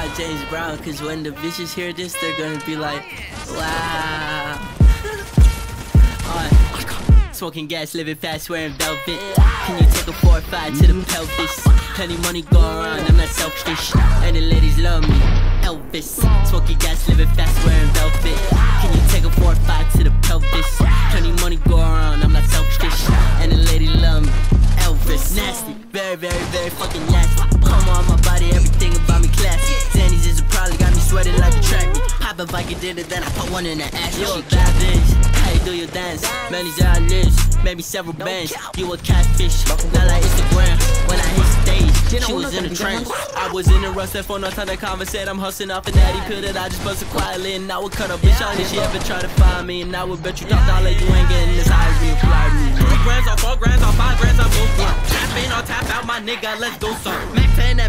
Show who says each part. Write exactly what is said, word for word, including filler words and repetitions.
Speaker 1: not James Brown, cause when the bitches hear this, they're gonna be like, wow. uh, Smoking gas, living fast, wearing velvet. Can you take a four or five to the pelvis? Plenty money go around, I'm not selfish. And the ladies love me, Elvis. Smoking gas, living fast, wearing velvet. Can you take a four or five to the pelvis? Plenty money go around, I'm not selfish. And the ladies love me, Elvis. Nasty, very, very, very fucking nasty. Come on my body, everything about me classy. Zannies is probably got me sweating like a track meet. Pop a Viking did it, then I put one in the ass. You a bad bitch, how you do your dance? Many lives, maybe several bands. You a catfish, not like Instagram. When I hit stage, she was in a trance. I was in a rush, that phone, no time to conversate. I'm hustling off an addy pill that I just busted quietly. And I would cut a bitch out if she ever try to find me. And I would bet you top dollar you ain't getting this high as me apply me. Three grands or four grands or five grands, I both one. Tap in or tap out, my nigga, let's go son. Mac ten